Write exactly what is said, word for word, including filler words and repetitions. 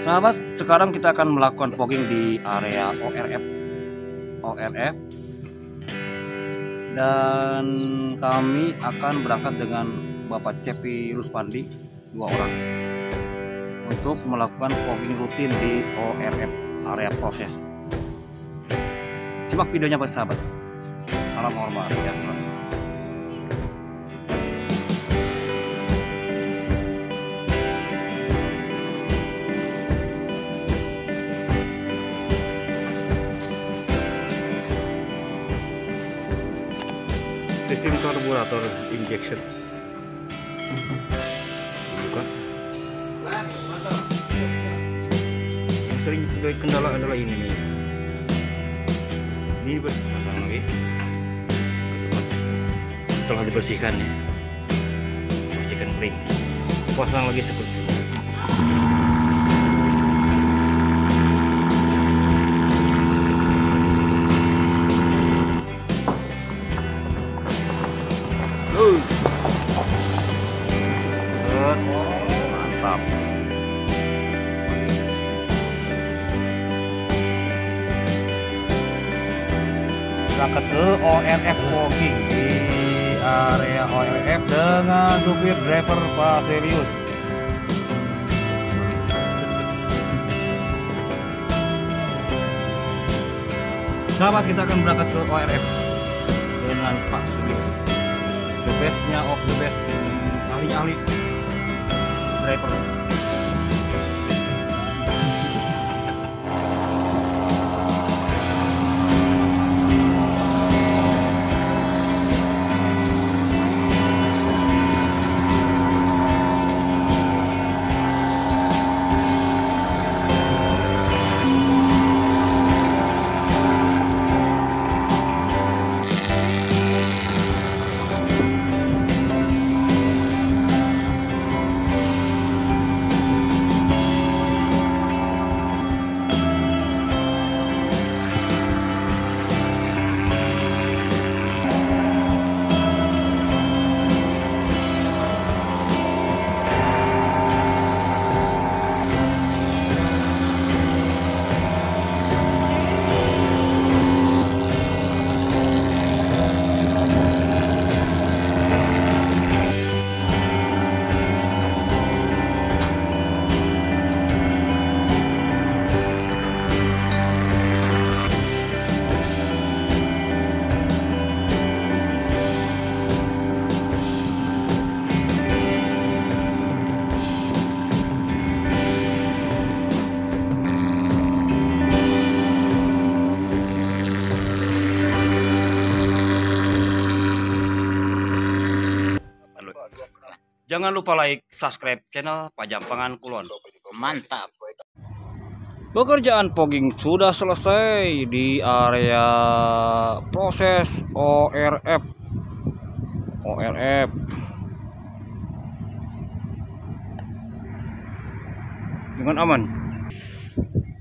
Sahabat, sekarang kita akan melakukan fogging di area O R F O R F dan kami akan berangkat dengan Bapak Cepi Ruspandi, dua orang, untuk melakukan fogging rutin di O R F, area proses. Simak videonya bersahabat. Salam hormat, sehat selalu. Sistem karburator injection buka. Yang sering jadi kendala adalah ini nih. Ini pasang lagi setelah dibersihkan ya, bersihkan kering, pasang lagi seperti ini. Mantap. Berangkat ke O R F fogging di area O R F dengan supir driver Pak Serius. Sahabat, kita akan berangkat ke O R F dengan Pak Serius, the bestnya of the best, ahlinya ahli driver. Jangan lupa like, subscribe channel Pajampangan Kulon. Mantap. Pekerjaan fogging sudah selesai di area proses O R F. O R F. Dengan aman.